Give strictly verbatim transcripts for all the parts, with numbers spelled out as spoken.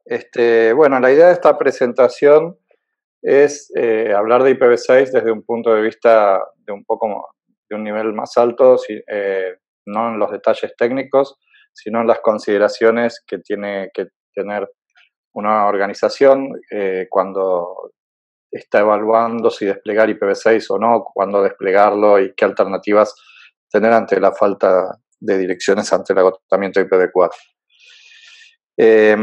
Este, bueno, la idea de esta presentación es eh, hablar de I P v seis desde un punto de vista de un poco de un nivel más alto, si, eh, no en los detalles técnicos, sino en las consideraciones que tiene que tener una organización eh, cuando está evaluando si desplegar I P v seis o no, cuándo desplegarlo y qué alternativas tener ante la falta de direcciones ante el agotamiento de I P v cuatro. Eh,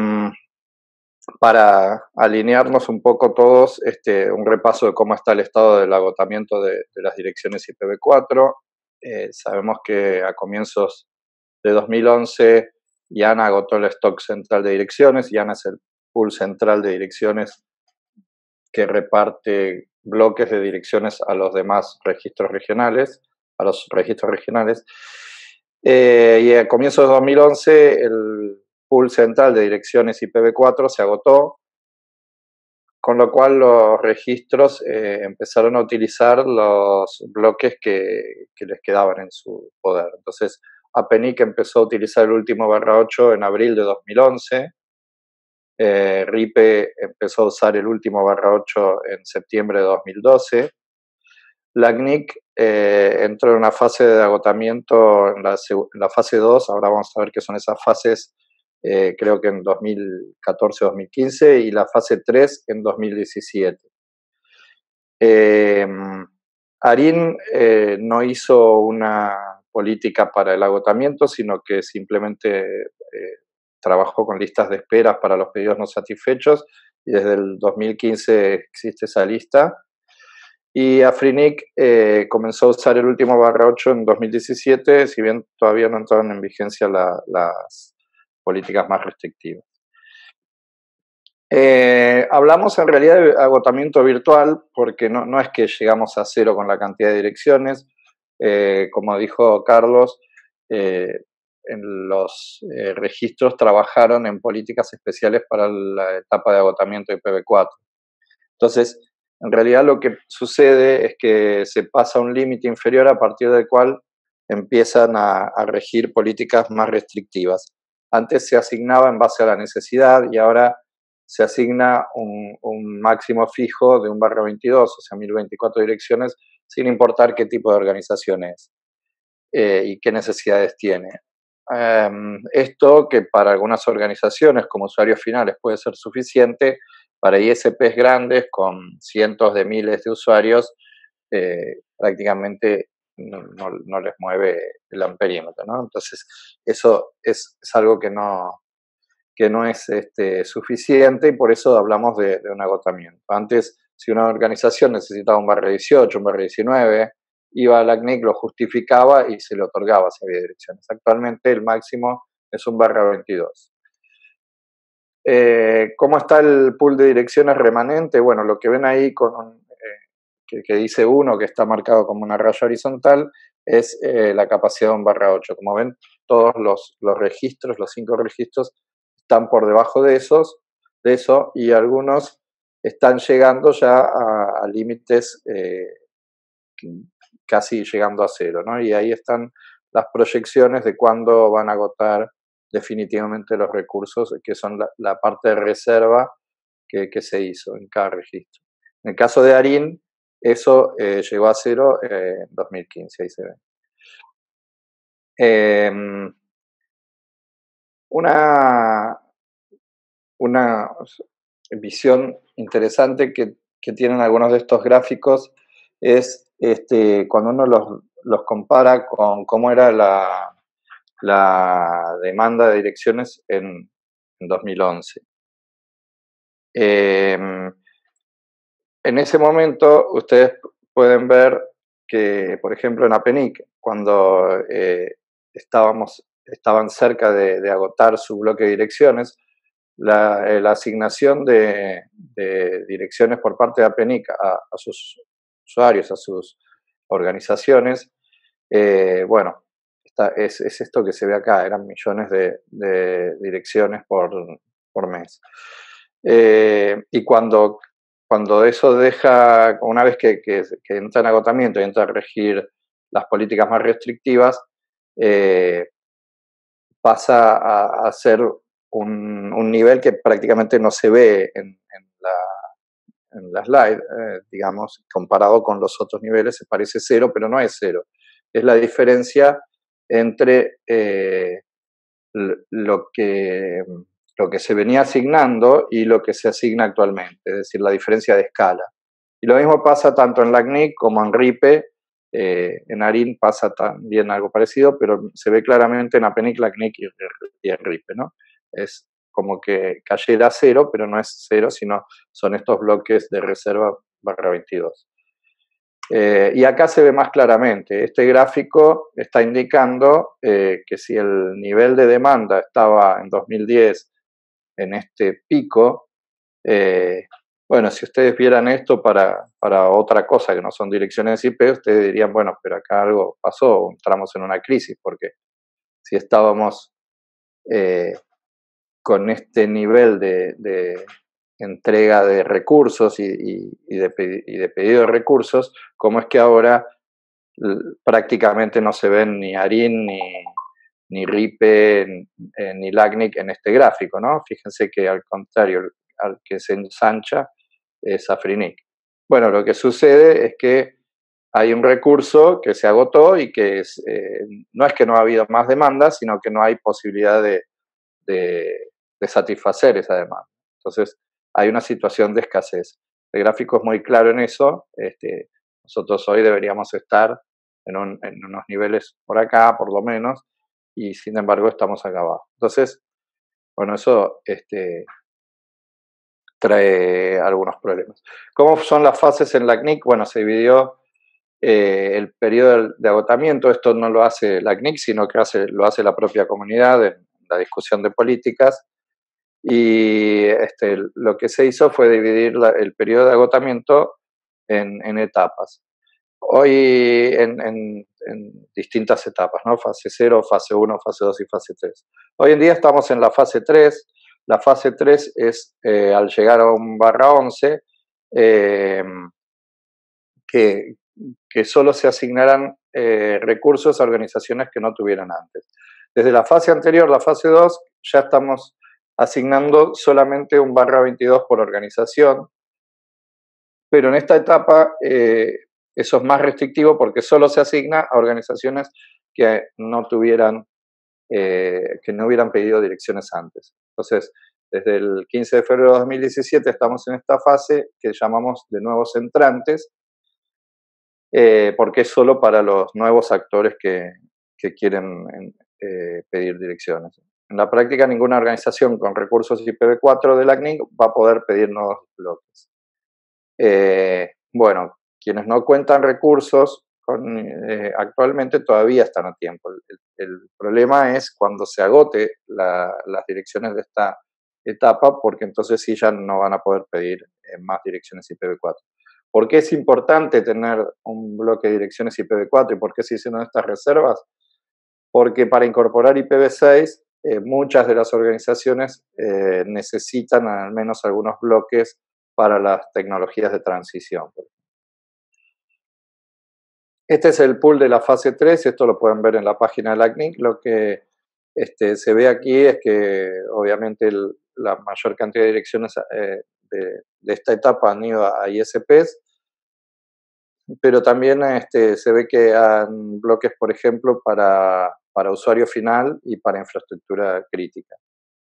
para alinearnos un poco todos, este, un repaso de cómo está el estado del agotamiento de, de las direcciones I P v cuatro. Eh, sabemos que a comienzos de dos mil once IANA agotó el stock central de direcciones. IANA es el pool central de direcciones que reparte bloques de direcciones a los demás registros regionales, a los registros regionales. Eh, y a comienzos de dos mil once el pool central de direcciones I P v cuatro se agotó, con lo cual los registros eh, empezaron a utilizar los bloques que, que les quedaban en su poder. Entonces, APNIC empezó a utilizar el último barra ocho en abril de dos mil once, eh, RIPE empezó a usar el último barra ocho en septiembre de dos mil doce, LACNIC eh, entró en una fase de agotamiento en la, en la fase dos, ahora vamos a ver qué son esas fases, eh, creo que en dos mil catorce dos mil quince, y la fase tres en dos mil diecisiete. Eh, ARIN eh, no hizo una política para el agotamiento, sino que simplemente eh, trabajó con listas de esperas para los pedidos no satisfechos, y desde el dos mil quince existe esa lista. Y AFRINIC eh, comenzó a usar el último barra ocho en dos mil diecisiete, si bien todavía no entraron en vigencia la, las políticas más restrictivas. Eh, hablamos en realidad de agotamiento virtual porque no, no es que llegamos a cero con la cantidad de direcciones. Eh, como dijo Carlos, eh, en los eh, registros trabajaron en políticas especiales para la etapa de agotamiento de I P v cuatro. Entonces, en realidad lo que sucede es que se pasa un límite inferior a partir del cual empiezan a, a regir políticas más restrictivas. Antes se asignaba en base a la necesidad y ahora se asigna un, un máximo fijo de un barra veintidós, o sea, mil veinticuatro direcciones, sin importar qué tipo de organización es eh, y qué necesidades tiene. Um, esto, que para algunas organizaciones como usuarios finales puede ser suficiente, para I S Ps grandes con cientos de miles de usuarios eh, prácticamente no, no, no les mueve el amperímetro, ¿no? Entonces eso es, es algo que no, que no es este, suficiente, y por eso hablamos de, de un agotamiento. Antes, si una organización necesitaba un barra dieciocho, un barra diecinueve, iba a la C N I C, lo justificaba y se le otorgaba si había direcciones. Actualmente el máximo es un barra veintidós. Eh, ¿Cómo está el pool de direcciones remanente? Bueno, lo que ven ahí con un, eh, que, que dice uno, que está marcado como una raya horizontal, es eh, la capacidad de un barra ocho. Como ven, todos los, los registros, los cinco registros, están por debajo de esos, de eso, y algunos están llegando ya a, a límites eh, casi llegando a cero, ¿no? Y ahí están las proyecciones de cuándo van a agotar definitivamente los recursos, que son la, la parte de reserva que, que se hizo en cada registro. En el caso de ARIN, eso eh, llegó a cero eh, en dos mil quince, ahí se ve. Eh, una, una visión interesante que, que tienen algunos de estos gráficos es este, cuando uno los, los compara con cómo era la, la demanda de direcciones en, en dos mil once. Eh, en ese momento ustedes pueden ver que, por ejemplo, en APNIC, cuando eh, estábamos, estaban cerca de, de agotar su bloque de direcciones, la, eh, la asignación de, de direcciones por parte de APNIC a, a sus usuarios, a sus organizaciones, eh, bueno, esta, es, es esto que se ve acá, eran millones de, de direcciones por, por mes. Eh, y cuando, cuando eso deja, una vez que, que, que entra en agotamiento y entra a regir las políticas más restrictivas, eh, pasa a, a ser un, un nivel que prácticamente no se ve en, en la, en la slide, eh, digamos, comparado con los otros niveles, se parece cero, pero no es cero. Es la diferencia entre eh, lo que, lo que se venía asignando y lo que se asigna actualmente, es decir, la diferencia de escala. Y lo mismo pasa tanto en LACNIC como en RIPE. Eh, en ARIN pasa también algo parecido, pero se ve claramente en APNIC, LACNIC y, y en RIPE, ¿no? Es como que cayera cero, pero no es cero, sino son estos bloques de reserva barra veintidós. Eh, y acá se ve más claramente, este gráfico está indicando eh, que si el nivel de demanda estaba en dos mil diez en este pico, eh, bueno, si ustedes vieran esto para, para otra cosa que no son direcciones I P, ustedes dirían, bueno, pero acá algo pasó, entramos en una crisis, porque si estábamos eh, con este nivel de, de entrega de recursos y, y, y, de, y de pedido de recursos, ¿cómo es que ahora prácticamente no se ven ni ARIN ni, ni RIPE ni LACNIC en este gráfico, ¿no? Fíjense que al contrario, al que se ensancha es AFRINIC. Bueno, lo que sucede es que hay un recurso que se agotó y que es, eh, no es que no ha habido más demanda, sino que no hay posibilidad de, de, de satisfacer esa demanda. Entonces, hay una situación de escasez. El gráfico es muy claro en eso. Este, nosotros hoy deberíamos estar en, un, en unos niveles por acá, por lo menos, y sin embargo estamos acá abajo. Entonces, bueno, eso este, trae algunos problemas. ¿Cómo son las fases en LACNIC? Bueno, se dividió eh, el periodo de agotamiento. Esto no lo hace LACNIC, sino que hace, lo hace la propia comunidad en la discusión de políticas. Y este, lo que se hizo fue dividir la, el periodo de agotamiento en, en etapas. Hoy en, en, en distintas etapas, ¿no? Fase cero, fase uno, fase dos y fase tres. Hoy en día estamos en la fase tres. La fase tres es eh, al llegar a un barra once, eh, que, que solo se asignarán eh, recursos a organizaciones que no tuvieran antes. Desde la fase anterior, la fase dos, ya estamos asignando solamente un barra veintidós por organización, pero en esta etapa eh, eso es más restrictivo porque solo se asigna a organizaciones que no tuvieran, eh, que no hubieran pedido direcciones antes. Entonces, desde el quince de febrero de dos mil diecisiete estamos en esta fase que llamamos de nuevos entrantes, eh, porque es solo para los nuevos actores que, que quieren eh, pedir direcciones. En la práctica, ninguna organización con recursos I P v cuatro de LACNIC va a poder pedir nuevos bloques. Eh, bueno, quienes no cuentan recursos con, eh, actualmente todavía están a tiempo. El, el problema es cuando se agote la, las direcciones de esta etapa, porque entonces sí ya no van a poder pedir eh, más direcciones I P v cuatro. ¿Por qué es importante tener un bloque de direcciones I P v cuatro y por qué se hicieron estas reservas? Porque para incorporar I P v seis, eh, muchas de las organizaciones eh, necesitan al menos algunos bloques para las tecnologías de transición. Este es el pool de la fase tres, esto lo pueden ver en la página de LACNIC. Lo que este, se ve aquí es que obviamente el, la mayor cantidad de direcciones eh, de, de esta etapa han ido a I S Ps, pero también este, se ve que hay bloques, por ejemplo, para, para usuario final y para infraestructura crítica.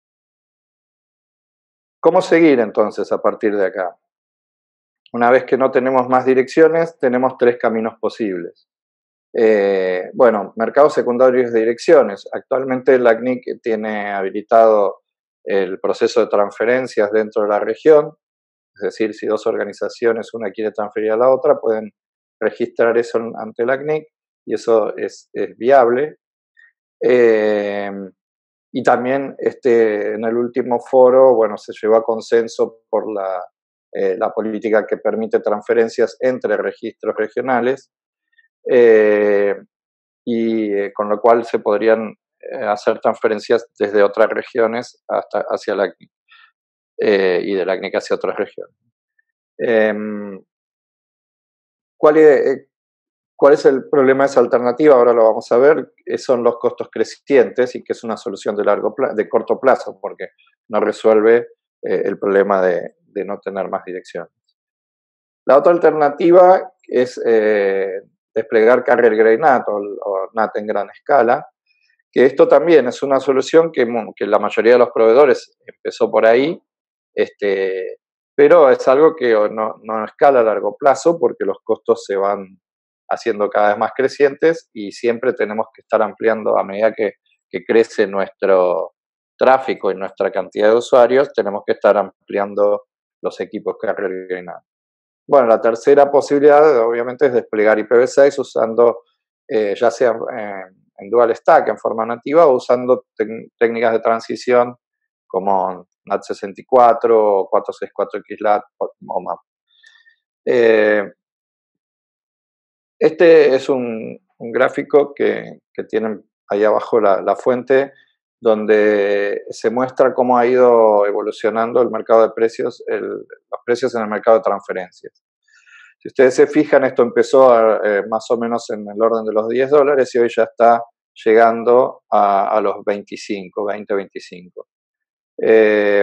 ¿Cómo seguir entonces a partir de acá? Una vez que no tenemos más direcciones, tenemos tres caminos posibles. Eh, bueno, mercados secundarios de direcciones. Actualmente LACNIC tiene habilitado el proceso de transferencias dentro de la región, es decir, si dos organizaciones, una quiere transferir a la otra, pueden registrar eso ante LACNIC y eso es, es viable. Eh, y también este, en el último foro, bueno, se llegó a consenso por la, eh, la política que permite transferencias entre registros regionales, eh, y eh, con lo cual se podrían eh, hacer transferencias desde otras regiones hasta hacia LACNIC, eh, y de LACNIC hacia otras regiones. Eh, ¿cuál es, ¿Cuál es el problema de esa alternativa? Ahora lo vamos a ver. Eh, son los costos crecientes y que es una solución de, largo pla de corto plazo porque no resuelve eh, el problema de, de no tener más direcciones. La otra alternativa es eh, desplegar carrier grade N A T o, o N A T en gran escala, que esto también es una solución que, que la mayoría de los proveedores empezó por ahí, este, pero es algo que no, no escala a largo plazo porque los costos se van haciendo cada vez más crecientes y siempre tenemos que estar ampliando a medida que, que crece nuestro tráfico y nuestra cantidad de usuarios, tenemos que estar ampliando los equipos carrier grade N A T. Bueno, la tercera posibilidad obviamente es desplegar I P v seis usando eh, ya sea eh, en dual stack en forma nativa o usando técnicas de transición como N A T sesenta y cuatro o cuatrocientos sesenta y cuatro X L A T o M A P. Eh, este es un, un gráfico que, que tienen ahí abajo la, la fuente, donde se muestra cómo ha ido evolucionando el mercado de precios, el, los precios en el mercado de transferencias. Si ustedes se fijan, esto empezó a, eh, más o menos en el orden de los diez dólares y hoy ya está llegando a, a los veinticinco, veinte, veinticinco. Eh,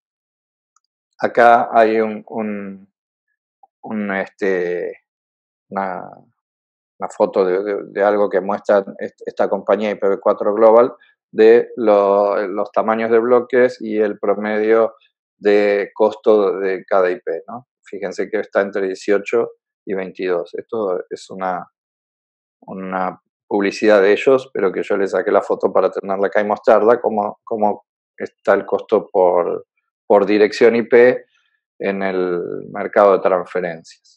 acá hay un, un, un, este, una, una foto de, de, de algo que muestra esta compañía I P v cuatro Global de lo, los tamaños de bloques y el promedio de costo de cada I P, ¿no? Fíjense que está entre dieciocho y veintidós. Esto es una, una publicidad de ellos, pero que yo les saqué la foto para tenerla acá y mostrarla, cómo, cómo está el costo por, por dirección I P en el mercado de transferencias.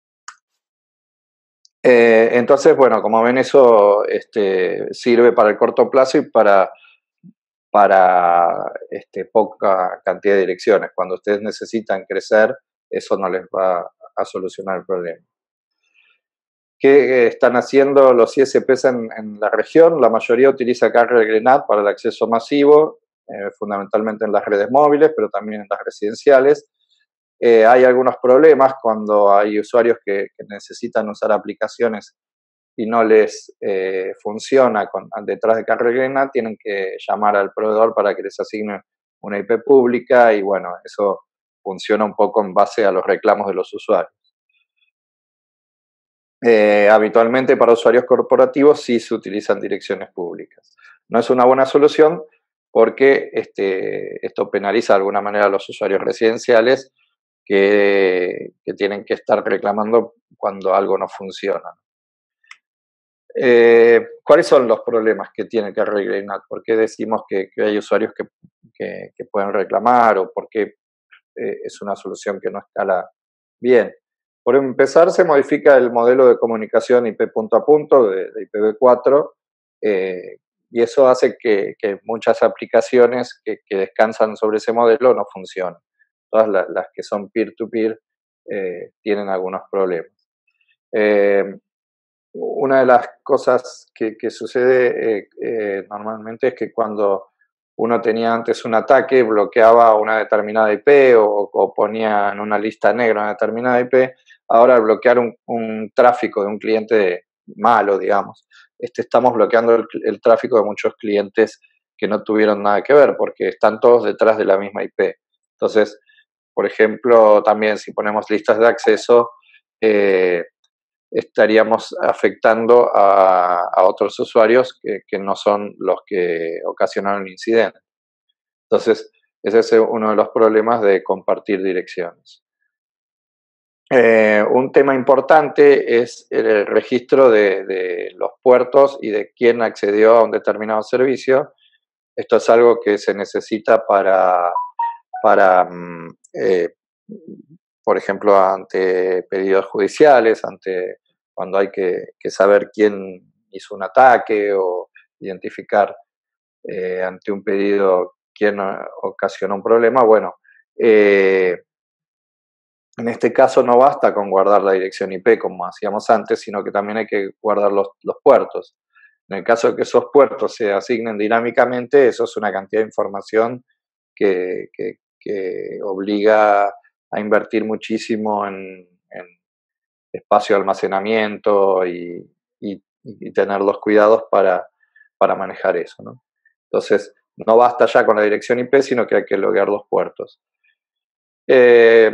Eh, entonces, bueno, como ven, eso este, sirve para el corto plazo y para, para este, poca cantidad de direcciones. Cuando ustedes necesitan crecer, eso no les va a solucionar el problema. ¿Qué están haciendo los I S Ps en, en la región? La mayoría utiliza carrier grade N A T para el acceso masivo, eh, fundamentalmente en las redes móviles, pero también en las residenciales. Eh, hay algunos problemas cuando hay usuarios que, que necesitan usar aplicaciones y no les eh, funciona con, detrás de carrier grade N A T, tienen que llamar al proveedor para que les asigne una I P pública y bueno, eso funciona un poco en base a los reclamos de los usuarios. Eh, habitualmente para usuarios corporativos sí se utilizan direcciones públicas. No es una buena solución porque este, esto penaliza de alguna manera a los usuarios residenciales que, que tienen que estar reclamando cuando algo no funciona. Eh, ¿Cuáles son los problemas que tiene carrier grade N A T? ¿Por qué decimos que, que hay usuarios que, que, que pueden reclamar o por qué eh, es una solución que no escala bien? Por empezar, se modifica el modelo de comunicación I P punto a punto de, de I P v cuatro eh, y eso hace que, que muchas aplicaciones que, que, descansan sobre ese modelo no funcionen. Todas la, las que son peer-to-peer eh, tienen algunos problemas. Eh, una de las cosas que, que sucede eh, eh, normalmente es que cuando uno tenía antes un ataque, bloqueaba una determinada I P o, o ponía en una lista negra una determinada I P, ahora al bloquear un, un tráfico de un cliente malo, digamos, este, estamos bloqueando el, el tráfico de muchos clientes que no tuvieron nada que ver, porque están todos detrás de la misma I P. Entonces, por ejemplo, también si ponemos listas de acceso, eh, estaríamos afectando a, a otros usuarios que, que no son los que ocasionaron el incidente. Entonces, ese es uno de los problemas de compartir direcciones. Eh, un tema importante es el registro de, de los puertos y de quién accedió a un determinado servicio. Esto es algo que se necesita para, para eh, por ejemplo, ante pedidos judiciales, ante cuando hay que, que saber quién hizo un ataque o identificar eh, ante un pedido quién ocasionó un problema. Bueno, eh, en este caso no basta con guardar la dirección I P como hacíamos antes, sino que también hay que guardar los, los puertos. En el caso de que esos puertos se asignen dinámicamente, eso es una cantidad de información que, que, que obliga a invertir muchísimo en, en, espacio de almacenamiento y, y, y tener los cuidados para, para manejar eso, ¿no? Entonces, no basta ya con la dirección I P, sino que hay que loguear los puertos. Eh,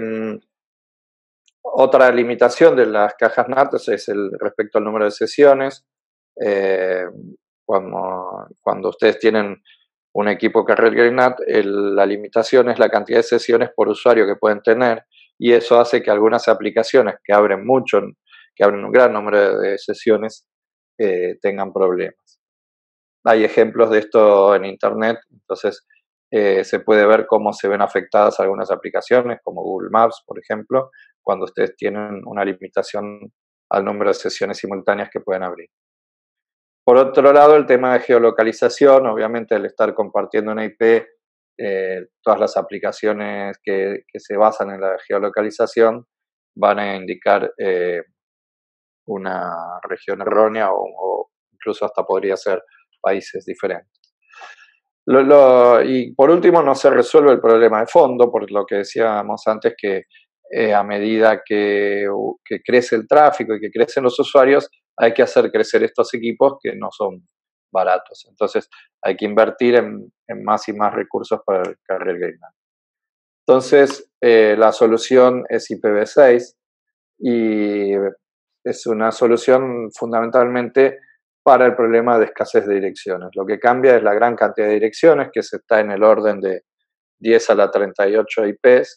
Otra limitación de las cajas N A T es el respecto al número de sesiones. Eh, cuando, cuando ustedes tienen un equipo Carrier Grade N A T, el, la limitación es la cantidad de sesiones por usuario que pueden tener, y eso hace que algunas aplicaciones que abren mucho, que abren un gran número de sesiones, eh, tengan problemas. Hay ejemplos de esto en Internet, entonces eh, se puede ver cómo se ven afectadas algunas aplicaciones, como Google Maps, por ejemplo, cuando ustedes tienen una limitación al número de sesiones simultáneas que pueden abrir. Por otro lado, el tema de geolocalización, obviamente al estar compartiendo una I P, eh, todas las aplicaciones que, que, se basan en la geolocalización van a indicar eh, una región errónea o, o incluso hasta podría ser países diferentes. Lo, lo, y por último, no se resuelve el problema de fondo, por lo que decíamos antes, que eh, a medida que, que crece el tráfico y que crecen los usuarios, hay que hacer crecer estos equipos que no son baratos. Entonces, hay que invertir en, en más y más recursos para el Carrier Grade N A T. Entonces, eh, la solución es I P v seis y es una solución fundamentalmente para el problema de escasez de direcciones. Lo que cambia es la gran cantidad de direcciones, que se está en el orden de diez a la treinta y ocho I Ps,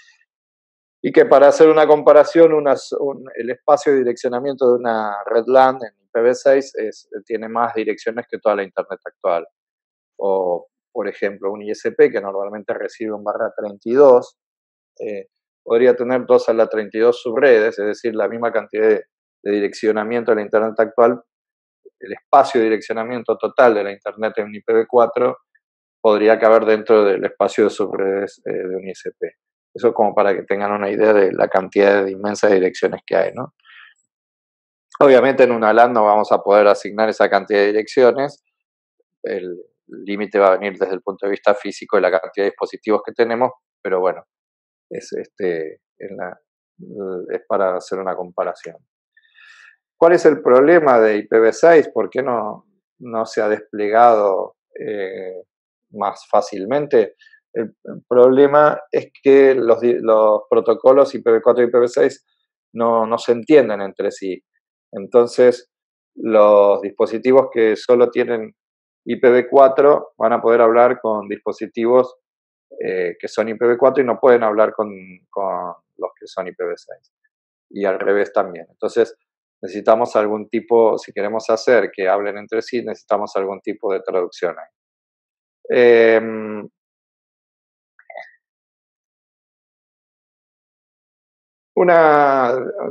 y que para hacer una comparación, unas, un, el espacio de direccionamiento de una red LAN en I P v seis es, tiene más direcciones que toda la Internet actual. O, por ejemplo, un I S P que normalmente recibe un barra treinta y dos, eh, podría tener dos a la treinta y dos subredes, es decir, la misma cantidad de, de direccionamiento de la Internet actual. El espacio de direccionamiento total de la Internet en I P v cuatro podría caber dentro del espacio de subredes eh, de un I S P. Eso como para que tengan una idea de la cantidad de inmensas direcciones que hay, ¿no? Obviamente en una LAN no vamos a poder asignar esa cantidad de direcciones. El límite va a venir desde el punto de vista físico de la cantidad de dispositivos que tenemos, pero bueno, es, este, en la, es para hacer una comparación. ¿Cuál es el problema de I P v seis? ¿Por qué no, no se ha desplegado eh, más fácilmente? El, el problema es que los, los protocolos I P v cuatro y I P v seis no, no se entienden entre sí. Entonces, los dispositivos que solo tienen I P v cuatro van a poder hablar con dispositivos eh, que son I P v cuatro y no pueden hablar con, con los que son I P v seis. Y al revés también. Entonces, necesitamos algún tipo, si queremos hacer que hablen entre sí, necesitamos algún tipo de traducción ahí. Eh, una,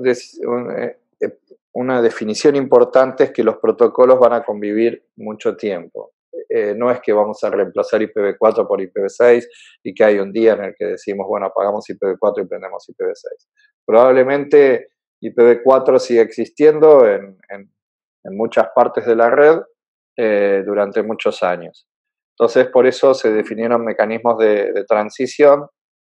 una definición importante es que los protocolos van a convivir mucho tiempo. Eh, no es que vamos a reemplazar I P v cuatro por I P v seis y que hay un día en el que decimos, bueno, apagamos I P v cuatro y prendemos I P v seis. Probablemente I P v cuatro sigue existiendo en, en, en muchas partes de la red eh, durante muchos años. Entonces, por eso se definieron mecanismos de, de transición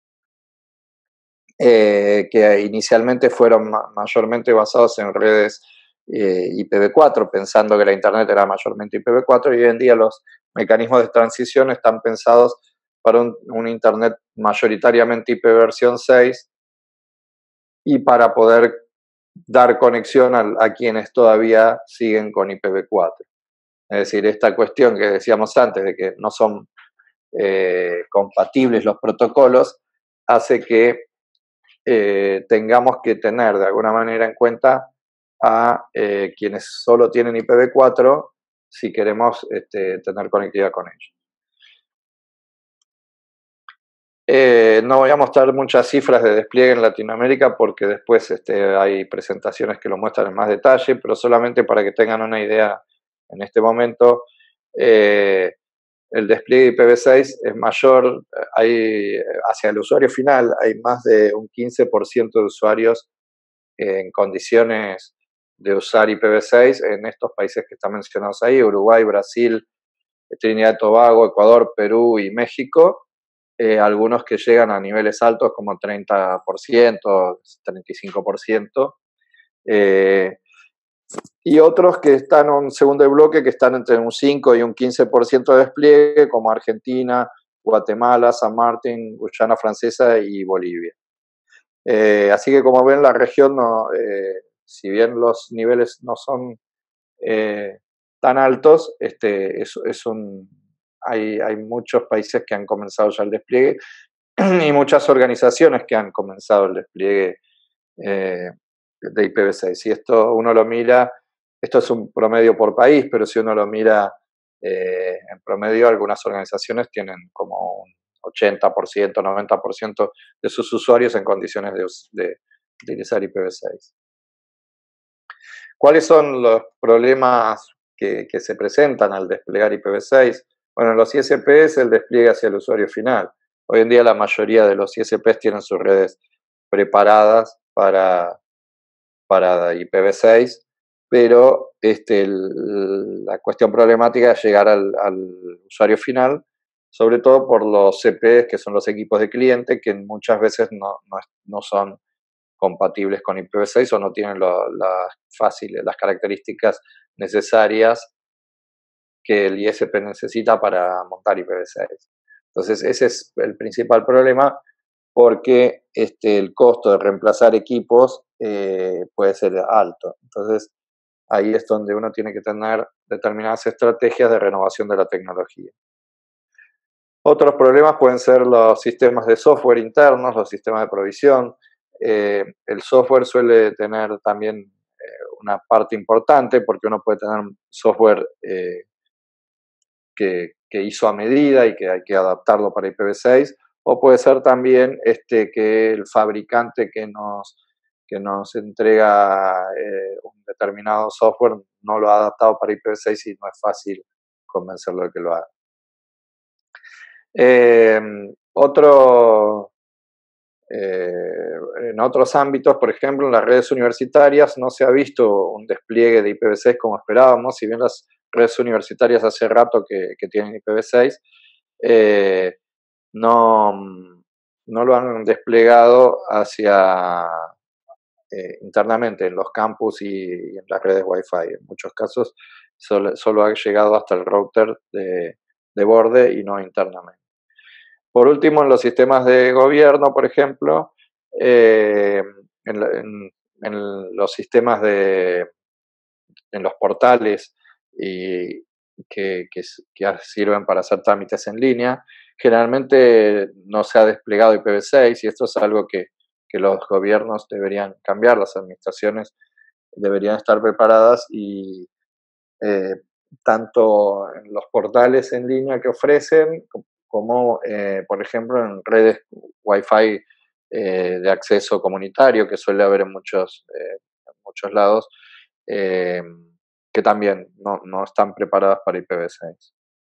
eh, que inicialmente fueron ma mayormente basados en redes eh, I P v cuatro, pensando que la Internet era mayormente I P v cuatro, y hoy en día los mecanismos de transición están pensados para un, un Internet mayoritariamente I P v versión seis y para poder dar conexión a, a quienes todavía siguen con I P v cuatro. Es decir, esta cuestión que decíamos antes de que no son eh, compatibles los protocolos hace que eh, tengamos que tener de alguna manera en cuenta a eh, quienes solo tienen I P v cuatro si queremos este, tener conectividad con ellos. Eh, no voy a mostrar muchas cifras de despliegue en Latinoamérica porque después este, hay presentaciones que lo muestran en más detalle, pero solamente para que tengan una idea en este momento, eh, el despliegue de I P v seis es mayor, hay, hacia el usuario final hay más de un quince por ciento de usuarios en condiciones de usar I P v seis en estos países que están mencionados ahí, Uruguay, Brasil, Trinidad y Tobago, Ecuador, Perú y México. Eh, algunos que llegan a niveles altos como treinta por ciento, treinta y cinco por ciento. Eh, y otros que están en un segundo bloque que están entre un cinco y un quince por ciento de despliegue, como Argentina, Guatemala, San Martín, Guyana Francesa y Bolivia. Eh, así que como ven, la región, no, eh, si bien los niveles no son eh, tan altos, este, es, es un, hay, hay muchos países que han comenzado ya el despliegue y muchas organizaciones que han comenzado el despliegue eh, de I P v seis. Si esto uno lo mira, esto es un promedio por país, pero si uno lo mira eh, en promedio, algunas organizaciones tienen como un ochenta por ciento, noventa por ciento de sus usuarios en condiciones de, de utilizar I P v seis. ¿Cuáles son los problemas que, que se presentan al desplegar I P v seis? Bueno, en los I S P es el despliegue hacia el usuario final. Hoy en día la mayoría de los I S Ps tienen sus redes preparadas para, para I P v seis, pero este, el, la cuestión problemática es llegar al, al usuario final, sobre todo por los C Ps, que son los equipos de cliente, que muchas veces no, no, no son compatibles con I P v seis o no tienen lo, las, fáciles, las características necesarias que el I S P necesita para montar I P v seis. Entonces ese es el principal problema, porque este, el costo de reemplazar equipos eh, puede ser alto. Entonces ahí es donde uno tiene que tener determinadas estrategias de renovación de la tecnología. Otros problemas pueden ser los sistemas de software internos, los sistemas de provisión. Eh, el software suele tener también eh, una parte importante, porque uno puede tener software eh, que, que hizo a medida y que hay que adaptarlo para I P v seis, o puede ser también este, que el fabricante que nos, que nos entrega eh, un determinado software no lo ha adaptado para I P v seis y no es fácil convencerlo de que lo haga. Eh, otro, eh, en otros ámbitos, por ejemplo, en las redes universitarias no se ha visto un despliegue de I P v seis como esperábamos, si bien las redes universitarias hace rato que, que tienen I P v seis, eh, no, no lo han desplegado hacia eh, internamente en los campus y, y en las redes Wi-Fi. En muchos casos solo, solo ha llegado hasta el router de, de borde y no internamente. Por último, en los sistemas de gobierno, por ejemplo, eh, en, en, en, los sistemas de, en los portales y que, que, que sirven para hacer trámites en línea, generalmente no se ha desplegado I P v seis y esto es algo que, que los gobiernos deberían cambiar, las administraciones deberían estar preparadas y eh, tanto en los portales en línea que ofrecen como, eh, por ejemplo, en redes Wi-Fi eh, de acceso comunitario, que suele haber en muchos, eh, en muchos lados, eh, que también no, no están preparadas para I P v seis.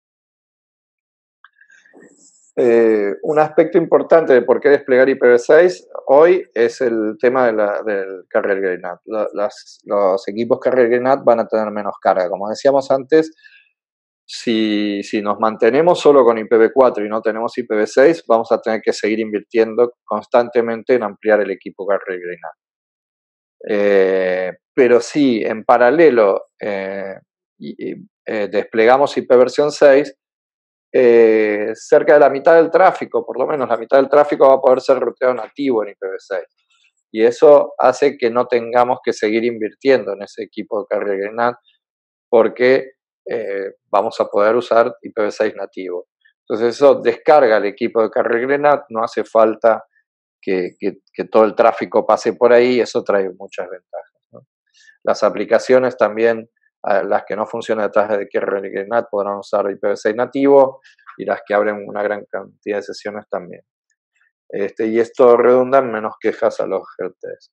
Eh, un aspecto importante de por qué desplegar I P v seis hoy es el tema de la, del carrier grade NAT. La, las, los equipos carrier grade NAT van a tener menos carga. Como decíamos antes, si, si nos mantenemos solo con I P v cuatro y no tenemos I P v seis, vamos a tener que seguir invirtiendo constantemente en ampliar el equipo carrier grade NAT. Eh, pero si en paralelo eh, y, y, eh, desplegamos I P versión seis, Eh, cerca de la mitad del tráfico, por lo menos la mitad del tráfico va a poder ser ruteado nativo en I P v seis. Y eso hace que no tengamos que seguir invirtiendo en ese equipo de carrier grade NAT porque eh, vamos a poder usar I P v seis nativo. Entonces eso descarga el equipo de carrier grade NAT, no hace falta que, que, que todo el tráfico pase por ahí y eso trae muchas ventajas, ¿no? Las aplicaciones también, las que no funcionan detrás de carrier grade NAT podrán usar I P v seis nativo y las que abren una gran cantidad de sesiones también. Este, y esto redunda en menos quejas a los helpdesk.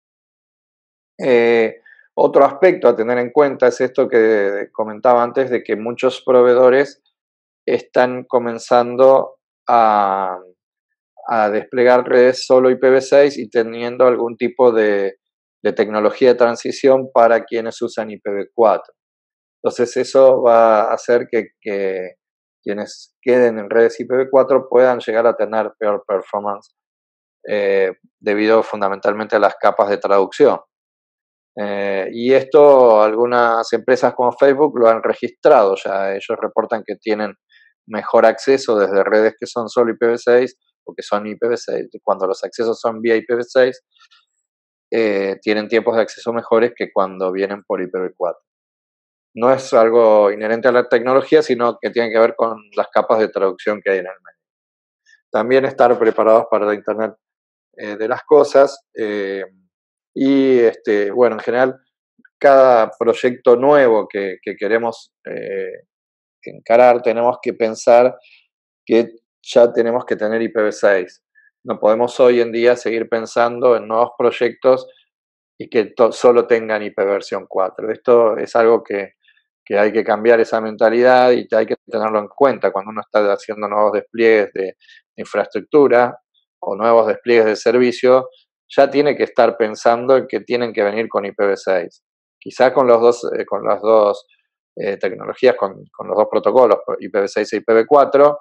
Eh, otro aspecto a tener en cuenta es esto que comentaba antes, de que muchos proveedores están comenzando a, a desplegar redes solo I P v seis y teniendo algún tipo de, de tecnología de transición para quienes usan I P v cuatro. Entonces eso va a hacer que, que quienes queden en redes I P v cuatro puedan llegar a tener peor performance eh, debido fundamentalmente a las capas de traducción. Eh, y esto algunas empresas como Facebook lo han registrado ya, ellos reportan que tienen mejor acceso desde redes que son solo I P v seis o que son I P v seis. Cuando los accesos son vía I P v seis, eh, tienen tiempos de acceso mejores que cuando vienen por I P v cuatro. No es algo inherente a la tecnología, sino que tiene que ver con las capas de traducción que hay en el medio. También estar preparados para la Internet eh, de las cosas eh, y, este, bueno, en general, cada proyecto nuevo que, que queremos eh, encarar, tenemos que pensar que ya tenemos que tener I P v seis. No podemos hoy en día seguir pensando en nuevos proyectos y que solo tengan I P versión cuatro. Esto es algo que, que hay que cambiar esa mentalidad y que hay que tenerlo en cuenta cuando uno está haciendo nuevos despliegues de infraestructura o nuevos despliegues de servicio, ya tiene que estar pensando en que tienen que venir con I P v seis. Quizá con, los dos, eh, con las dos eh, tecnologías, con, con, los dos protocolos, I P v seis e I P v cuatro,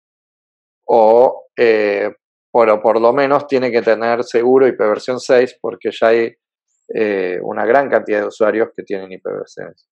o eh, pero por lo menos tiene que tener seguro I P versión seis porque ya hay eh, una gran cantidad de usuarios que tienen I P v seis.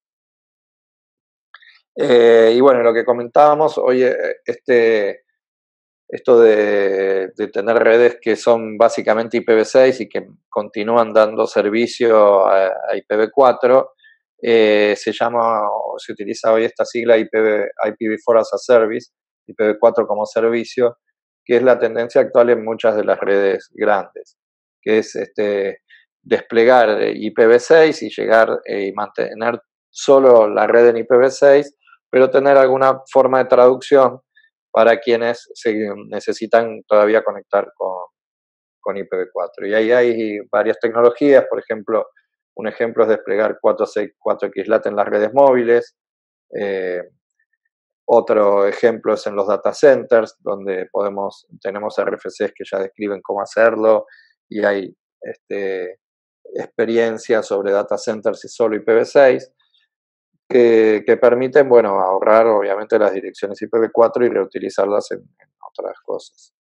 Eh, y bueno, lo que comentábamos, oye, este, esto de, de, tener redes que son básicamente I P v seis y que continúan dando servicio a, a I P v cuatro, eh, se llama, se utiliza hoy esta sigla I P v, I P v cuatro as a Service, I P v cuatro como servicio, que es la tendencia actual en muchas de las redes grandes, que es este, desplegar I P v seis y llegar eh, y mantener solo la red en I P v seis, pero tener alguna forma de traducción para quienes se necesitan todavía conectar con, con I P v cuatro. Y ahí hay varias tecnologías, por ejemplo, un ejemplo es desplegar cuatro X LAT en las redes móviles, eh, otro ejemplo es en los data centers, donde podemos, tenemos R F Cs que ya describen cómo hacerlo y hay este, experiencias sobre data centers y solo I P v seis. Que, que, permiten, bueno, ahorrar obviamente las direcciones I P v cuatro y reutilizarlas en, en otras cosas.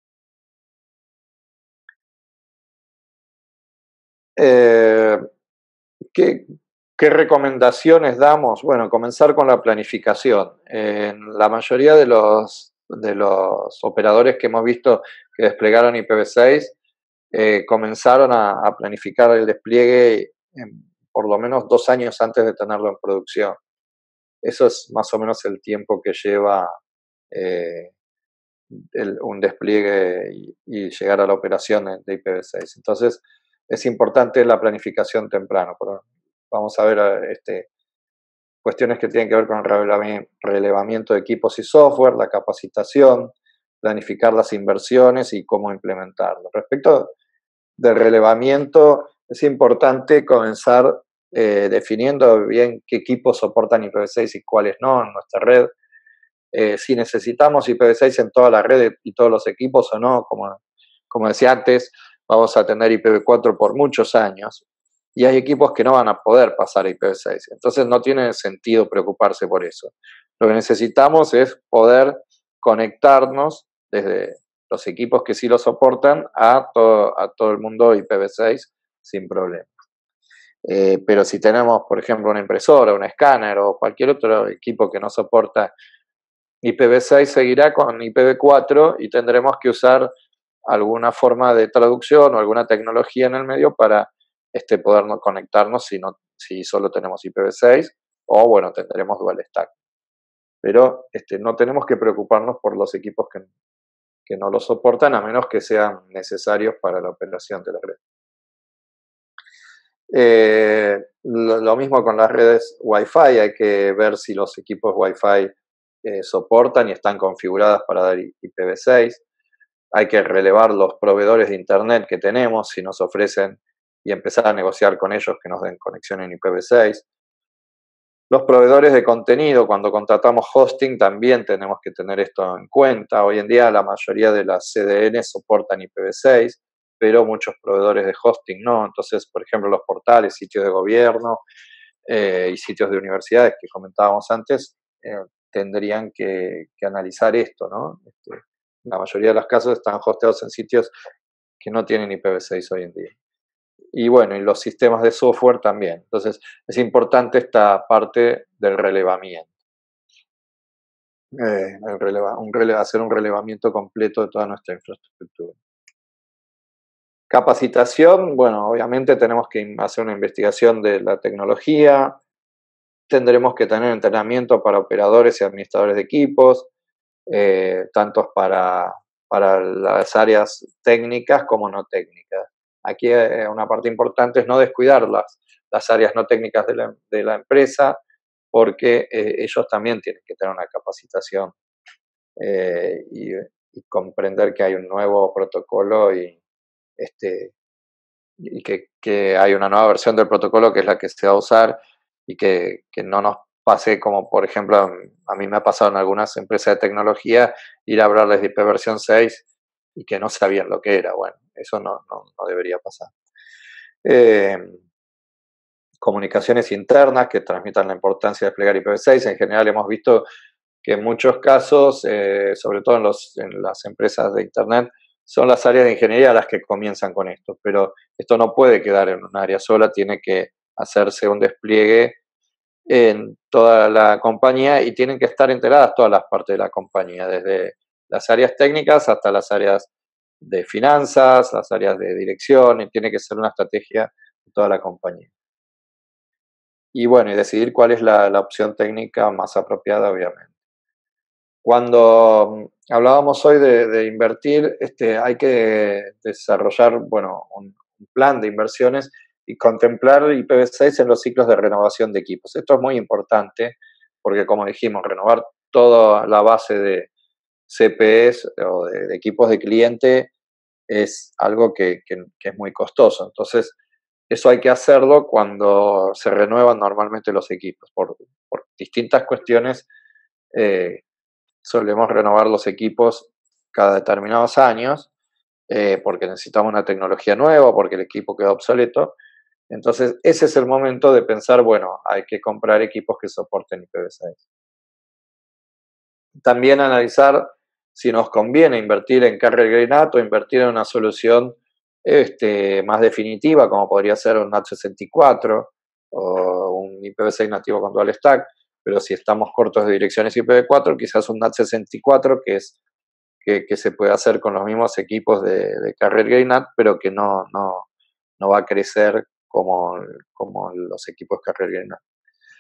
Eh, ¿qué, ¿Qué recomendaciones damos? Bueno, comenzar con la planificación. En la mayoría de los, de los operadores que hemos visto que desplegaron I P v seis, eh, comenzaron a, a planificar el despliegue en, por lo menos dos años antes de tenerlo en producción. Eso es más o menos el tiempo que lleva eh, el, un despliegue y, y, llegar a la operación de I P v seis. Entonces, es importante la planificación temprano. Pero vamos a ver este, cuestiones que tienen que ver con el relevamiento de equipos y software, la capacitación, planificar las inversiones y cómo implementarlo. Respecto del relevamiento, es importante comenzar eh, definiendo bien qué equipos soportan I P v seis y cuáles no en nuestra red. Eh, si necesitamos I P v seis en toda la red y todos los equipos o no, como, como decía antes, vamos a tener I P v cuatro por muchos años y hay equipos que no van a poder pasar a I P v seis, entonces no tiene sentido preocuparse por eso. Lo que necesitamos es poder conectarnos desde los equipos que sí lo soportan a todo, a todo el mundo I P v seis sin problema. Eh, pero si tenemos, por ejemplo, una impresora, un escáner o cualquier otro equipo que no soporta I P v seis, seguirá con I P v cuatro y tendremos que usar alguna forma de traducción o alguna tecnología en el medio para este, poder conectarnos si, no, si solo tenemos I P v seis o, bueno, tendremos dual stack. Pero este, no tenemos que preocuparnos por los equipos que, que no lo soportan, a menos que sean necesarios para la operación de la red. Eh, lo, lo mismo con las redes Wi-Fi, hay que ver si los equipos Wi-Fi eh, soportan y están configuradas para dar I P v seis. Hay que relevar los proveedores de Internet que tenemos, si nos ofrecen, y empezar a negociar con ellos que nos den conexión en I P v seis. Los proveedores de contenido, cuando contratamos hosting, también tenemos que tener esto en cuenta. Hoy en día la mayoría de las C D N soportan I P v seis, pero muchos proveedores de hosting no. Entonces, por ejemplo, los portales, sitios de gobierno eh, y sitios de universidades que comentábamos antes, eh, tendrían que, que analizar esto, ¿no? Este, la mayoría de los casos están hosteados en sitios que no tienen I P v seis hoy en día. y bueno, y los sistemas de software también. Entonces, es importante esta parte del relevamiento. Eh, el releva, un releva, hacer un relevamiento completo de toda nuestra infraestructura. Capacitación, bueno, obviamente tenemos que hacer una investigación de la tecnología, tendremos que tener entrenamiento para operadores y administradores de equipos, eh, tanto para, para las áreas técnicas como no técnicas. Aquí eh, una parte importante es no descuidar las, las áreas no técnicas de la, de la empresa, porque eh, ellos también tienen que tener una capacitación eh, y, y, comprender que hay un nuevo protocolo y, este, y que, que, hay una nueva versión del protocolo que es la que se va a usar y que, que no nos pase como, por ejemplo, a mí me ha pasado en algunas empresas de tecnología ir a hablarles de I P versión seis y que no sabían lo que era. Bueno, eso no, no, no debería pasar. Eh, comunicaciones internas que transmitan la importancia de desplegar I P v seis. En general hemos visto que en muchos casos, eh, sobre todo en, los, en las empresas de Internet, son las áreas de ingeniería las que comienzan con esto, pero esto no puede quedar en un área sola, tiene que hacerse un despliegue en toda la compañía y tienen que estar enteradas todas las partes de la compañía, desde las áreas técnicas hasta las áreas de finanzas, las áreas de dirección, y tiene que ser una estrategia de toda la compañía. Y bueno, y decidir cuál es la, la opción técnica más apropiada, obviamente. Cuando hablábamos hoy de, de invertir, este, hay que desarrollar, bueno, un, un plan de inversiones y contemplar I P v seis en los ciclos de renovación de equipos. Esto es muy importante porque, como dijimos, renovar toda la base de C P Es o de, de equipos de cliente es algo que, que, que es muy costoso. Entonces, eso hay que hacerlo cuando se renuevan normalmente los equipos, por, por distintas cuestiones. Eh, solemos renovar los equipos cada determinados años, eh, porque necesitamos una tecnología nueva, porque el equipo queda obsoleto. Entonces, ese es el momento de pensar, bueno, hay que comprar equipos que soporten I P v seis. También analizar si nos conviene invertir en carrier grade N A T o invertir en una solución este, más definitiva, como podría ser un N A T sesenta y cuatro o un I P v seis nativo con dual stack. Pero si estamos cortos de direcciones I P v cuatro, quizás un N A T sesenta y cuatro, que es que, que se puede hacer con los mismos equipos de, de carrier grade N A T, pero que no, no, no va a crecer como, como los equipos carrier grade N A T.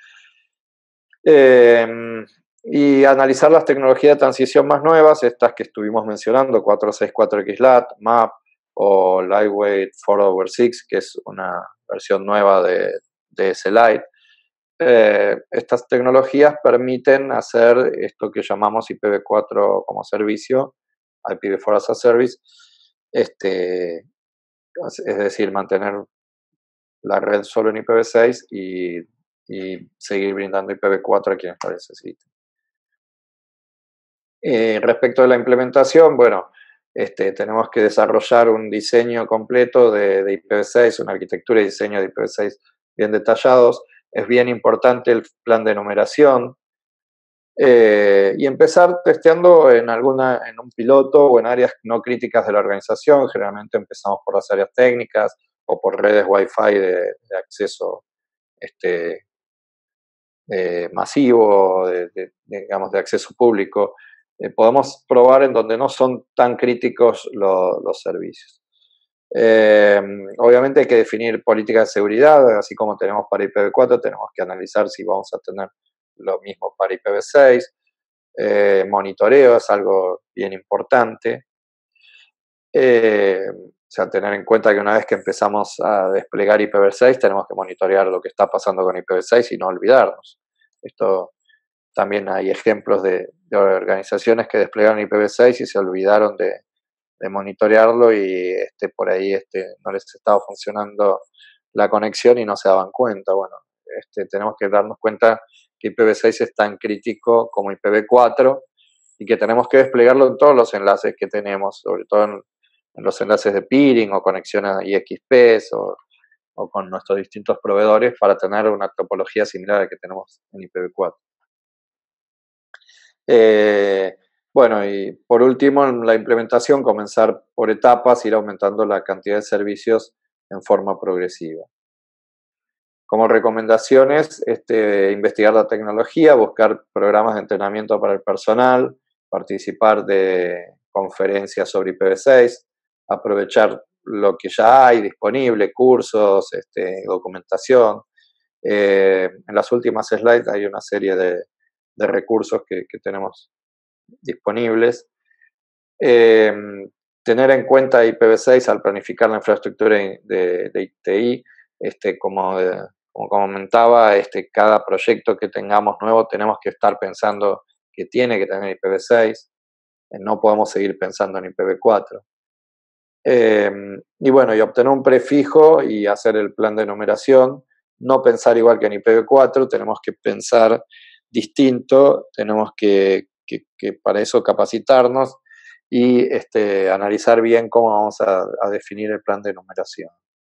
Eh, y analizar las tecnologías de transición más nuevas, estas que estuvimos mencionando, cuatro sesenta y cuatro X L A T, M A P o Lightweight cuatro over seis, que es una versión nueva de, de S-Lite. Eh, estas tecnologías permiten hacer esto que llamamos I P v cuatro como servicio, I P v cuatro as a Service, este, es decir, mantener la red solo en I P v seis y, y seguir brindando I P v cuatro a quienes lo necesiten. Eh, respecto de la implementación, bueno, este, tenemos que desarrollar un diseño completo de, de I P v seis, una arquitectura y diseño de I P v seis bien detallados. Es bien importante el plan de numeración eh, y empezar testeando en, alguna, en un piloto o en áreas no críticas de la organización. Generalmente empezamos por las áreas técnicas o por redes Wi-Fi de, de acceso este, eh, masivo, de, de, digamos, de acceso público. Eh, podemos probar en donde no son tan críticos lo, los servicios. Eh, obviamente hay que definir políticas de seguridad, así como tenemos para I P v cuatro, tenemos que analizar si vamos a tener lo mismo para I P v seis. Eh, monitoreo es algo bien importante. Eh, o sea, tener en cuenta que una vez que empezamos a desplegar I P v seis, tenemos que monitorear lo que está pasando con I P v seis y no olvidarnos. Esto también hay ejemplos de, de organizaciones que desplegaron I P v seis y se olvidaron de, de monitorearlo y este, por ahí este, no les estaba funcionando la conexión y no se daban cuenta. Bueno, este, tenemos que darnos cuenta que I P v seis es tan crítico como I P v cuatro y que tenemos que desplegarlo en todos los enlaces que tenemos, sobre todo en, en los enlaces de peering o conexión a I X Ps o, o con nuestros distintos proveedores para tener una topología similar a la que tenemos en I P v cuatro. Eh, bueno, y por último, en la implementación, comenzar por etapas, ir aumentando la cantidad de servicios en forma progresiva. Como recomendaciones, este, investigar la tecnología, buscar programas de entrenamiento para el personal, participar de conferencias sobre I P v seis, aprovechar lo que ya hay disponible, cursos, este, documentación. Eh, en las últimas slides hay una serie de, de recursos que, que tenemos disponibles. Eh, tener en cuenta I P v seis al planificar la infraestructura de, de I T I, este, como, de, como comentaba, este, cada proyecto que tengamos nuevo tenemos que estar pensando que tiene que tener I P v seis, eh, no podemos seguir pensando en I P v cuatro. Eh, y bueno, y obtener un prefijo y hacer el plan de numeración, no pensar igual que en I P v cuatro, tenemos que pensar distinto, tenemos que, que, que para eso capacitarnos y este, analizar bien cómo vamos a, a definir el plan de numeración.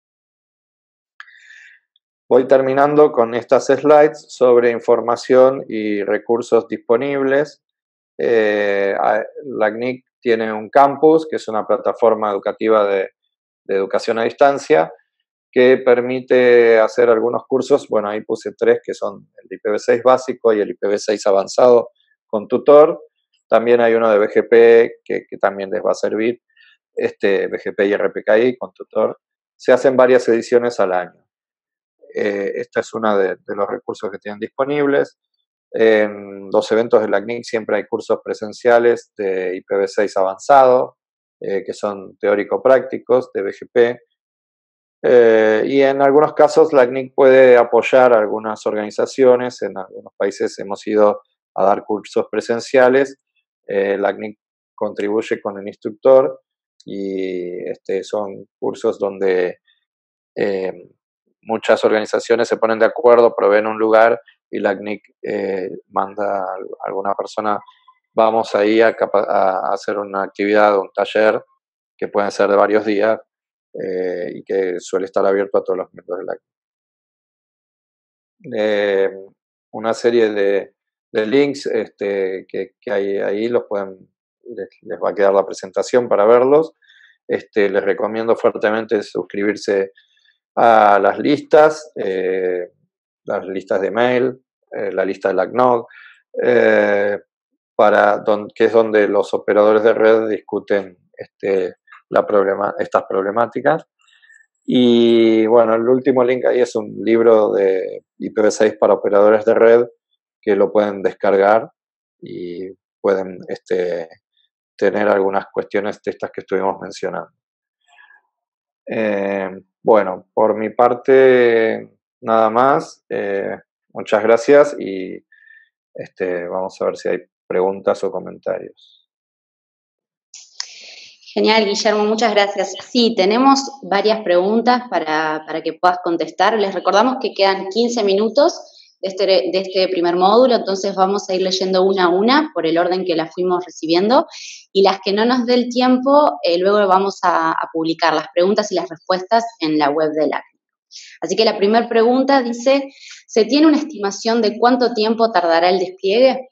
Voy terminando con estas slides sobre información y recursos disponibles. Eh, la C N I C tiene un campus, que es una plataforma educativa de, de educación a distancia, que permite hacer algunos cursos. Bueno, ahí puse tres, que son el I P v seis básico y el I P v seis avanzado con tutor. También hay uno de B G P que, que también les va a servir, este, B G P y R P K I con tutor. Se hacen varias ediciones al año. Eh, esta es una de, de los recursos que tienen disponibles. En los eventos de la C N I C siempre hay cursos presenciales de I P v seis avanzado, eh, que son teórico-prácticos de B G P. Eh, y en algunos casos la C N I C puede apoyar a algunas organizaciones. En algunos países hemos ido a dar cursos presenciales. Eh, la C N I C contribuye con el instructor y este, son cursos donde eh, muchas organizaciones se ponen de acuerdo, proveen un lugar y la C N I C eh, manda a alguna persona. Vamos ahí a, a hacer una actividad, un taller que pueden ser de varios días eh, y que suele estar abierto a todos los miembros de la C N I C. Eh, una serie de, de links este, que, que hay ahí, los pueden, les, les va a quedar la presentación para verlos. Este, les recomiendo fuertemente suscribirse a las listas, eh, las listas de mail, eh, la lista de la C N O G, eh, para don, que es donde los operadores de red discuten este, la problema, estas problemáticas. Y bueno, el último link ahí es un libro de I P v seis para operadores de red que lo pueden descargar y pueden este, tener algunas cuestiones de estas que estuvimos mencionando. Eh, bueno, por mi parte, nada más. Eh, muchas gracias y este, vamos a ver si hay preguntas o comentarios. Genial, Guillermo, muchas gracias. Sí, tenemos varias preguntas para, para que puedas contestar. Les recordamos que quedan quince minutos de este, de este primer módulo, entonces vamos a ir leyendo una a una por el orden que las fuimos recibiendo y las que no nos dé el tiempo, eh, luego vamos a, a publicar las preguntas y las respuestas en la web de la C N I C. Así que la primera pregunta dice, ¿se tiene una estimación de cuánto tiempo tardará el despliegue?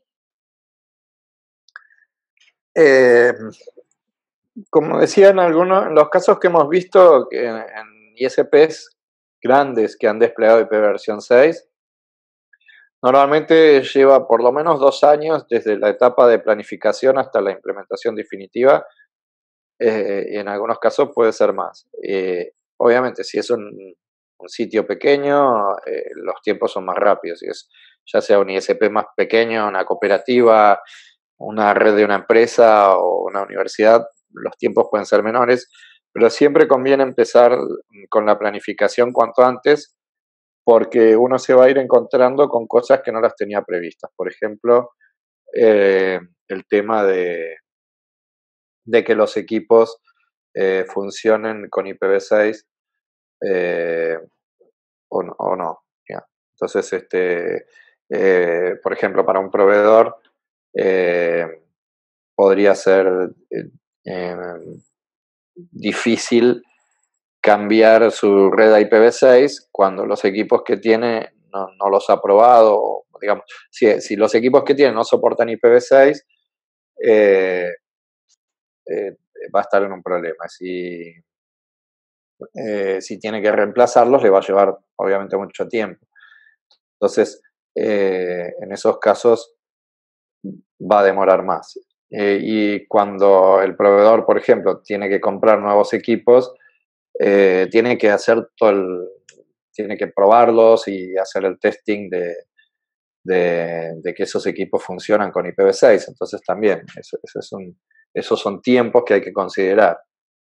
Eh, como decía, en algunos en los casos que hemos visto en, en I S Ps grandes que han desplegado I P v versión seis, normalmente lleva por lo menos dos años desde la etapa de planificación hasta la implementación definitiva. Eh, y en algunos casos puede ser más. Eh, obviamente, si es un, un sitio pequeño, eh, los tiempos son más rápidos. Si es ya sea un I S P más pequeño, una cooperativa, una red de una empresa o una universidad, los tiempos pueden ser menores, pero siempre conviene empezar con la planificación cuanto antes, porque uno se va a ir encontrando con cosas que no las tenía previstas. Por ejemplo, eh, el tema de, de que los equipos eh, funcionen con I P v seis eh, o, o no. ¿Ya? Entonces, este, eh, por ejemplo, para un proveedor eh, podría ser eh, eh, difícil cambiar su red a I P v seis cuando los equipos que tiene no, no los ha probado. Digamos, si, si los equipos que tiene no soportan I P v seis, eh, eh, va a estar en un problema. Si, eh, si tiene que reemplazarlos, le va a llevar obviamente mucho tiempo. Entonces, eh, en esos casos va a demorar más. Eh, y cuando el proveedor, por ejemplo, tiene que comprar nuevos equipos, eh, tiene que hacer todo el, tiene que probarlos y hacer el testing de, de, de que esos equipos funcionan con I P v seis. Entonces también, eso, eso es un, esos son tiempos que hay que considerar.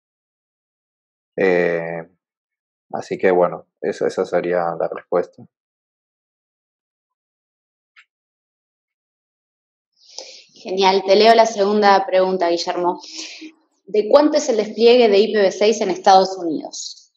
Eh, así que bueno, eso, esa sería la respuesta. Genial, te leo la segunda pregunta, Guillermo. ¿De cuánto es el despliegue de I P v seis en Estados Unidos?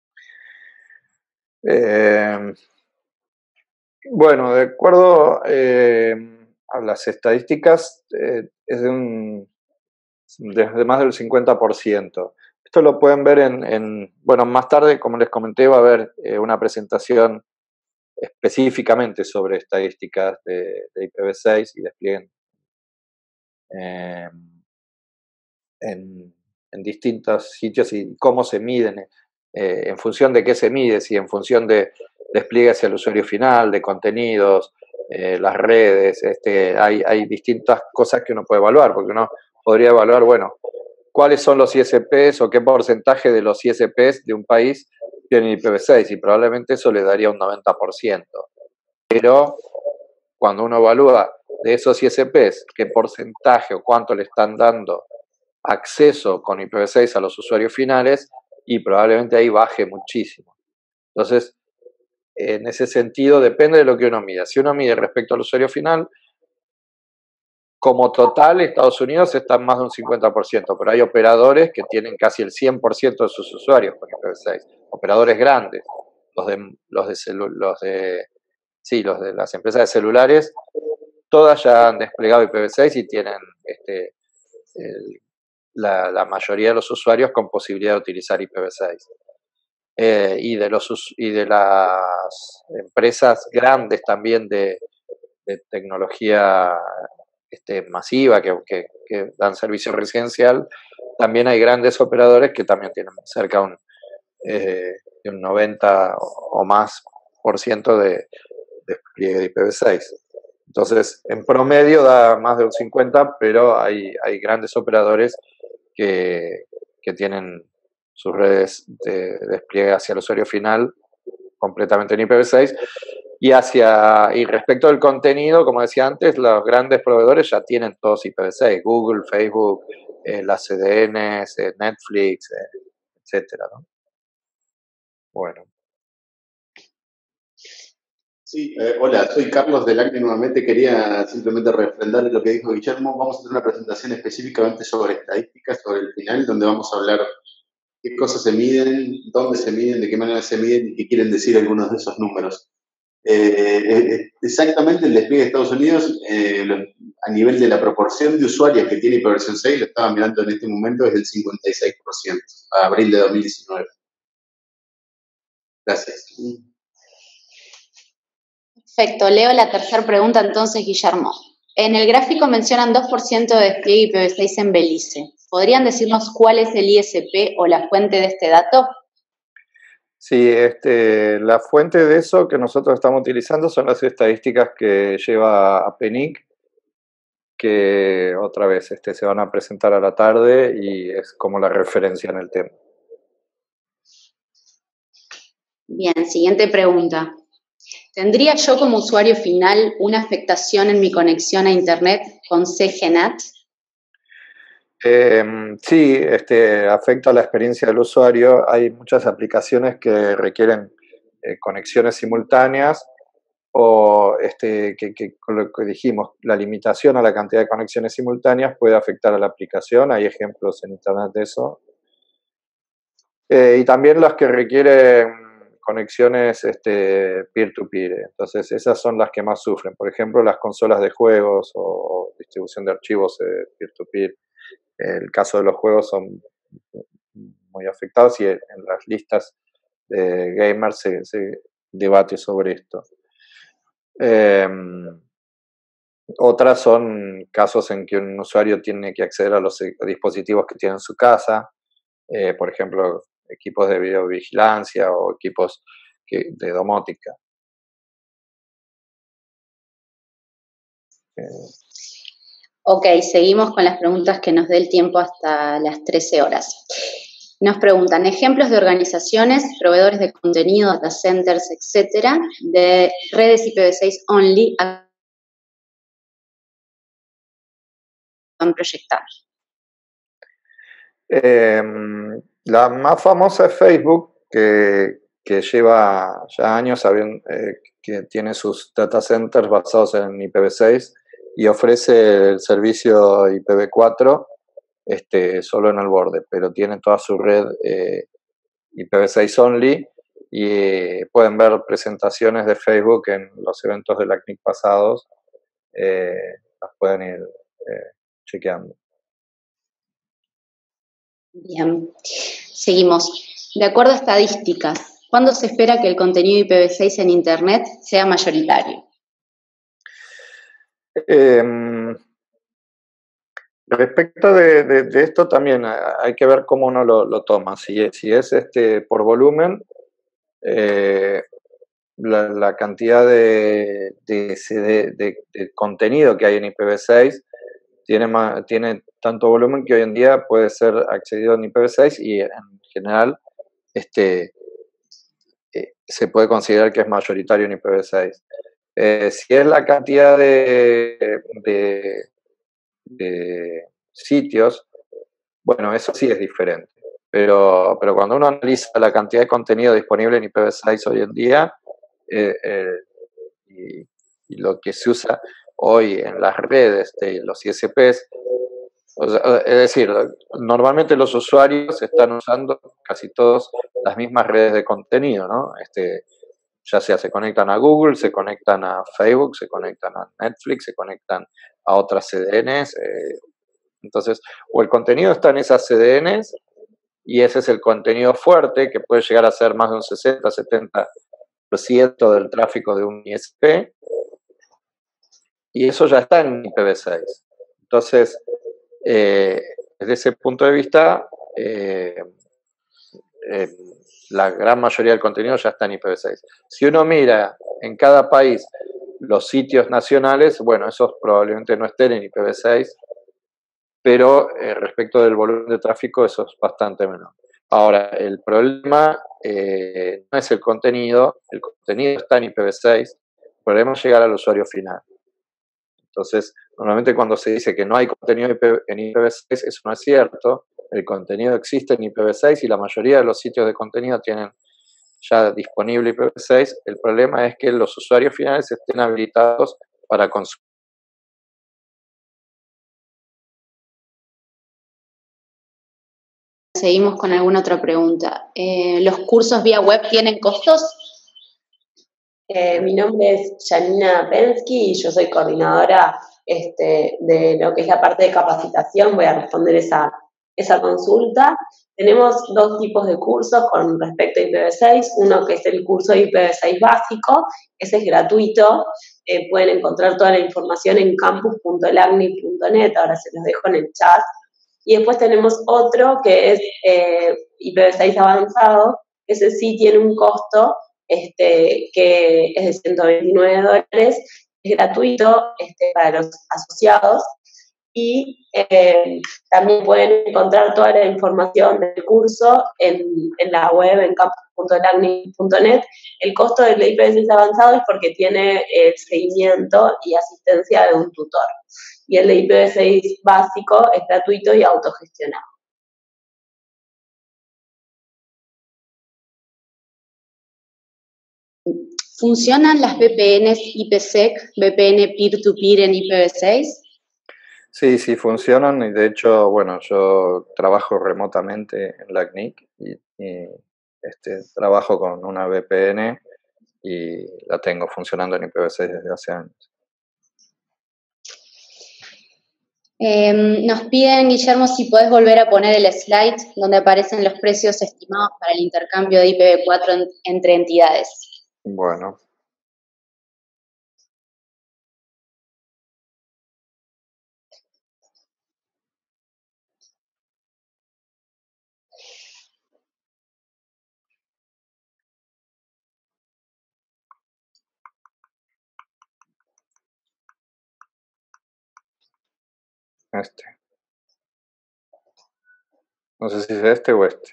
Eh, bueno, de acuerdo eh, a las estadísticas, eh, es de, un, de más del cincuenta por ciento. Esto lo pueden ver en, en, bueno, más tarde, como les comenté, va a haber eh, una presentación específicamente sobre estadísticas de, de I P v seis y despliegue eh, en, en distintos sitios y cómo se miden, eh, en función de qué se mide, si en función de despliegue hacia el usuario final, de contenidos, eh, las redes, este, hay, hay distintas cosas que uno puede evaluar, porque uno podría evaluar, bueno, cuáles son los I S Ps o qué porcentaje de los I S Ps de un país tienen I P v seis, y probablemente eso le daría un noventa por ciento. Pero cuando uno evalúa de esos I S Ps qué porcentaje o cuánto le están dando acceso con I P v seis a los usuarios finales, y probablemente ahí baje muchísimo. Entonces, en ese sentido, depende de lo que uno mida. Si uno mide respecto al usuario final, como total, Estados Unidos está en más de un cincuenta por ciento, pero hay operadores que tienen casi el cien por ciento de sus usuarios con I P v seis, operadores grandes, los de, los de, celu, los de, sí, los de las empresas de celulares, todas ya han desplegado I P v seis y tienen este, el, la, la mayoría de los usuarios con posibilidad de utilizar I P v seis. Eh, y, de los, y de las empresas grandes también de, de tecnología este, masiva que, que, que, dan servicio residencial, también hay grandes operadores que también tienen cerca un, eh, de un noventa o más por ciento de despliegue de I P v seis. Entonces, en promedio da más de un cincuenta, pero hay, hay grandes operadores que, que tienen sus redes de despliegue hacia el usuario final completamente en I P v seis. Y, hacia, y respecto al contenido, como decía antes, los grandes proveedores ya tienen todos I P v seis, Google, Facebook, eh, las C D Ns, eh, Netflix, eh, etcétera, ¿no? Bueno. Sí, eh, hola, soy Carlos del ACNE nuevamente. Quería simplemente refrendar lo que dijo Guillermo. Vamos a hacer una presentación específicamente sobre estadísticas, sobre el final, donde vamos a hablar qué cosas se miden, dónde se miden, de qué manera se miden y qué quieren decir algunos de esos números. Eh, eh, exactamente el despliegue de Estados Unidos, eh, lo, a nivel de la proporción de usuarios que tiene I P v seis, lo estaba mirando en este momento, es del cincuenta y seis por ciento, a abril de dos mil diecinueve. Gracias. Perfecto. Leo la tercera pregunta entonces, Guillermo. En el gráfico mencionan dos por ciento de despliegue I P v seis en Belice. ¿Podrían decirnos cuál es el I S P o la fuente de este dato? Sí, este, la fuente de eso que nosotros estamos utilizando son las estadísticas que lleva a PENIC, que otra vez este, se van a presentar a la tarde y es como la referencia en el tema. Bien, siguiente pregunta. ¿Tendría yo como usuario final una afectación en mi conexión a Internet con C G N A T? Eh, sí, este, afecta la experiencia del usuario. Hay muchas aplicaciones que requieren eh, conexiones simultáneas o este, que, que, con lo que dijimos, la limitación a la cantidad de conexiones simultáneas puede afectar a la aplicación. Hay ejemplos en Internet de eso. Eh, y también las que requieren conexiones este, peer-to-peer. Entonces, esas son las que más sufren. Por ejemplo, las consolas de juegos o, o distribución de archivos eh, peer-to-peer. El caso de los juegos son muy afectados y en las listas de gamers se, se debate sobre esto. Eh, otras son casos en que un usuario tiene que acceder a los dispositivos que tiene en su casa, eh, por ejemplo, equipos de videovigilancia o equipos que, de domótica. Eh. Ok, seguimos con las preguntas que nos dé el tiempo hasta las trece horas. Nos preguntan ejemplos de organizaciones, proveedores de contenido, data centers, etcétera, de redes I P v seis only a proyectar. Eh, la más famosa es Facebook, que, que lleva ya años sabiendo, eh, que tiene sus data centers basados en I P v seis y ofrece el servicio I P v cuatro este, solo en el borde, pero tiene toda su red eh, I P v seis only y eh, pueden ver presentaciones de Facebook en los eventos del A C N I C pasados, eh, las pueden ir eh, chequeando. Bien, seguimos. De acuerdo a estadísticas, ¿cuándo se espera que el contenido I P v seis en Internet sea mayoritario? Eh, respecto de, de, de, esto también hay que ver cómo uno lo, lo toma. Si, si es este por volumen, eh, la, la, cantidad de, de, de, de contenido que hay en I P v seis tiene, más, tiene tanto volumen que hoy en día puede ser accedido en I P v seis y en general este, eh, se puede considerar que es mayoritario en I P v seis. Eh, si es la cantidad de, de, de sitios, bueno, eso sí es diferente. Pero, pero cuando uno analiza la cantidad de contenido disponible en I P v seis hoy en día eh, eh, y, y lo que se usa hoy en las redes de los I S Ps, o sea, es decir, normalmente los usuarios están usando casi todos las mismas redes de contenido, ¿no? Este, ya sea se conectan a Google, se conectan a Facebook, se conectan a Netflix, se conectan a otras C D Ns. Eh, entonces, o el contenido está en esas C D Ns y ese es el contenido fuerte que puede llegar a ser más de un sesenta, setenta por ciento del tráfico de un I S P y eso ya está en I P v seis. Entonces, eh, desde ese punto de vista, eh, eh, la gran mayoría del contenido ya está en I P v seis. Si uno mira en cada país los sitios nacionales, bueno, esos probablemente no estén en I P v seis, pero eh, respecto del volumen de tráfico eso es bastante menor. Ahora, el problema eh, no es el contenido, el contenido está en I P v seis, el problema es llegar al usuario final. Entonces, normalmente cuando se dice que no hay contenido en I P v seis, eso no es cierto. El contenido existe en I P v seis y la mayoría de los sitios de contenido tienen ya disponible I P v seis. El problema es que los usuarios finales estén habilitados para consumir. Seguimos con alguna otra pregunta. Eh, ¿Los cursos vía web tienen costos? Eh, mi nombre es Janina Pensky y yo soy coordinadora este, de lo que es la parte de capacitación. Voy a responder esa, esa consulta. Tenemos dos tipos de cursos con respecto a I P v seis. Uno que es el curso de I P v seis básico, ese es gratuito. Eh, pueden encontrar toda la información en campus punto lacni punto net, ahora se los dejo en el chat. Y después tenemos otro que es eh, I P v seis avanzado. Ese sí tiene un costo Este, que es de ciento veintinueve dólares, es gratuito este, para los asociados y eh, también pueden encontrar toda la información del curso en, en la web en campus punto lacni punto net. El costo del I P v seis avanzado es porque tiene el seguimiento y asistencia de un tutor y el de I P v seis básico es gratuito y autogestionado. ¿Funcionan las V P Ns IPsec, V P N peer-to-peer en I P v seis? Sí, sí funcionan y de hecho, bueno, yo trabajo remotamente en la A C N I C y, y este, trabajo con una V P N y la tengo funcionando en I P v seis desde hace años. Eh, nos piden, Guillermo, si podés volver a poner el slide donde aparecen los precios estimados para el intercambio de I P v cuatro en, entre entidades. Bueno. Este. No sé si es este o este.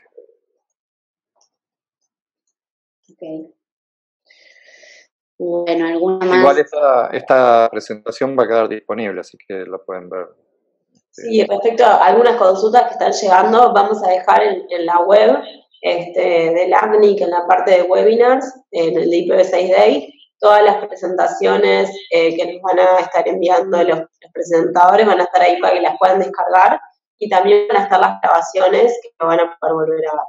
Ok. Bueno, ¿alguna más? Igual esta, esta presentación va a quedar disponible, así que la pueden ver. Sí, respecto a algunas consultas que están llegando, vamos a dejar en, en la web este, del A C N I C, en la parte de webinars, en el de I P v seis Day, todas las presentaciones eh, que nos van a estar enviando los, los presentadores van a estar ahí para que las puedan descargar, y también van a estar las grabaciones que van a poder volver a ver.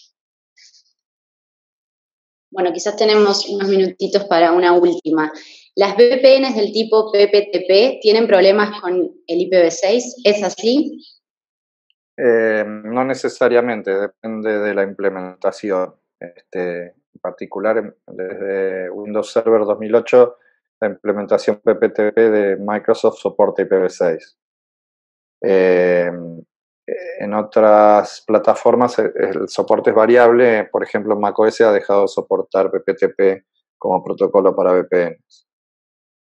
Bueno, quizás tenemos unos minutitos para una última. ¿Las V P Ns del tipo P P T P tienen problemas con el I P v seis? ¿Es así? Eh, no necesariamente, depende de la implementación. Este, en particular, desde Windows Server dos mil ocho, la implementación P P T P de Microsoft soporta I P v seis. Eh, en otras plataformas el soporte es variable. Por ejemplo, macOS ha dejado de soportar P P T P como protocolo para V P Ns.